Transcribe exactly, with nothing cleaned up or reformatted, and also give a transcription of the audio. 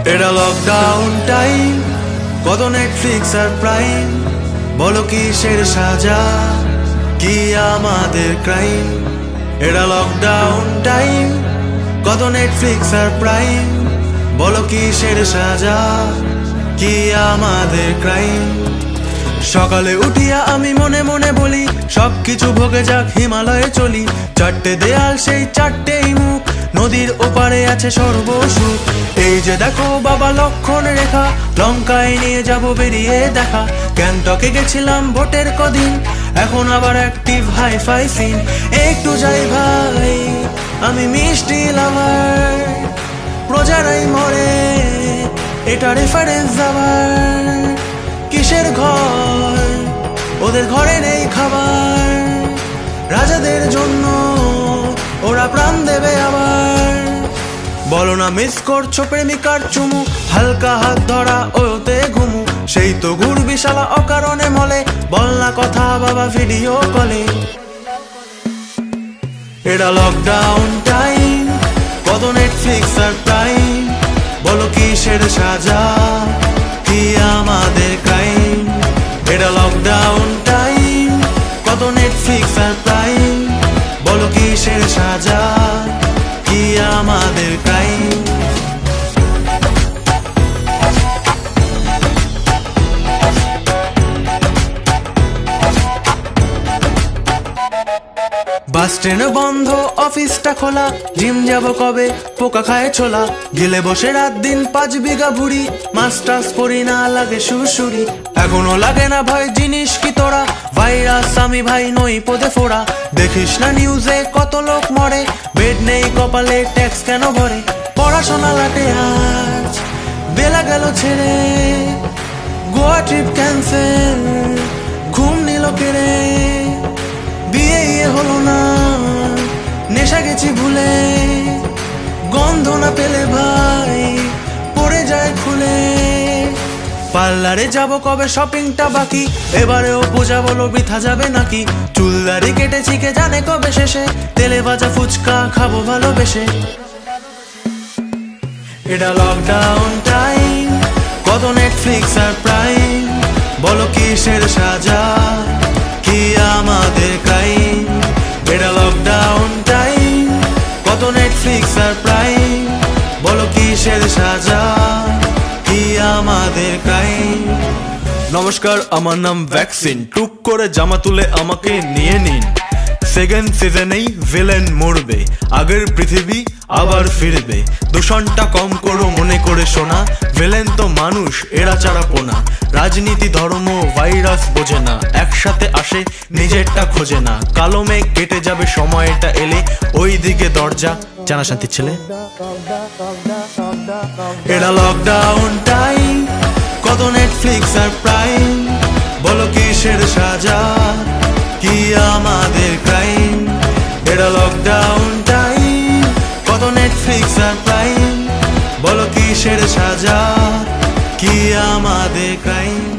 এটা lockdown time, কত Netflix আর প্রাইম, বলো কিসের সাজা, কি আমাদের ক্রাইম। এটা লকডাউন টাইম, কত নেটফ্লিক্স আর প্রাইম, বলো কিসের সাজা, কি আমাদের ক্রাইম। সকালে উঠিয়া আমি মনে মনে বলি সবকিছু ভোগে যাক, হিমালয়ে চলি। চারটে দেয়াল সেই চারটেই মুখ, নদীর ওপারে আছে সর্বসুখ। এই যে দেখো বাবা লক্ষণ রেখা, লঙ্কায় নিয়ে যাব বেরিয়ে দেখা। গ্যাংটকে গেছিলাম ভোটের কদিন, এখন আবার অ্যাক্টিভ হাই ফাই সিন। একটু যাই ভাই আমি মিষ্টি লাভার, প্রজারাই মরে এটা রেফারেন্স আবার। কিসের ঘর, ওদের ঘরে নেই খাবার, রাজাদের জন্য ওরা প্রাণ দেবে আবার। বলো না মিস করছো প্রেমিকার চুমু, হালকা হাত ধরা ওতে ঘুমু। সেই তো ঘুরবি শালা অকারণে মলে, বল না কথা বাবা ভিডিও কলে। এটা লকডাউন টাইম, কত নেটফ্লিক্স আর প্রাইম, বলো কিসের সাজা, কি আমাদের ক্রাইম। এটা লকডাউন টাইম, কত নেটফ্লিক্স আর প্রাইম, বলো কিসের সাজা, কি আমাদের ক্রাইম। বাস ট্রেন বন্ধ, অফিসটা খোলা, জিম যাব কবে, পোকা খায় ছোলা। গেলে বসে রাত দিন পাঁচ বিঘা ভুড়ি, মাস্টার্স পড়ি না লাগে সুরসুরি। এখনো লাগে না ভয়, জিনিস কি তোরা, ভাইরাস আমি ভাই নই পদে ফোড়া। দেখিস না নিউজে কত লোক মরে, বেড নেই কপালে ট্যাক্স কেন ভরে। পড়াশোনা লাটে আজ বেলা গেল ছেড়ে, গোয়া ট্রিপ ক্যান্সেল, ঘুম নিল কেড়ে। বিয়ে ইয়ে হলো না, নেশা গেছি ভুলে, গন্ধ না পেলে ভাই পড়ে যায় খুলে। পার্লারে যাব কবে, শপিংটা বাকি, এবারেও পূজা বলো বৃথা যাবে নাকি। চুলদারি কেটেছি কে জানে কবে শেষে, তেলে ভাজা ফুচকা খাবো ভালোবেসে। এটা লকডাউন টাইম, কত নেটফ্লিক্স আর প্রাইম, বলো কিসের সাজা, কি আমাদের ক্রাইম। এটা লকডাউন টাইম, কত নেটফ্লিক্স আর প্রাইম, বলো কিসের সাজা, কি আমাদের ক্রাইম। নমস্কার, আমার নাম ভ্যাকসিন, টুক করে জামা তুলে আমাকে নিয়ে নিন। সেকেন্ড সিজনেই ভিলেন মরবে, আগের পৃথিবী আবার ফিরবে। দূষণটা কম করো মনে করে শোনা, ভিলেন তো মানুষ এরা চারা পোনা। রাজনীতি ধর্ম ভাইরাস বোঝে না, একসাথে আসে নিজেরটা খোঁজে না। কালো মেঘ কেটে যাবে সময়টা এলে, ওই দিকে দরজা জানা শান্তির ছেলে। এটা লকডাউন টাইম, কত নেটফ্লিক্স আর প্রাইম, বলো কিসের সাজা, কি আমাদের ক্রাইম। এটা লকডাউন টাইম, কত নেটফ্লিক্স আর প্রাইম, বলো কিসের সাজা, কি আমাদের ক্রাইম।